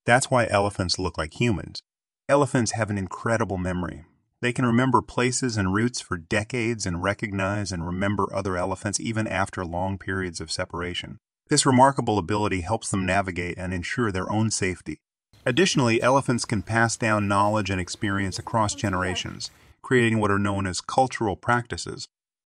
That's why elephants look like humans. Elephants have an incredible memory. They can remember places and routes for decades and recognize and remember other elephants even after long periods of separation. This remarkable ability helps them navigate and ensure their own safety. Additionally, elephants can pass down knowledge and experience across generations, creating what are known as cultural practices.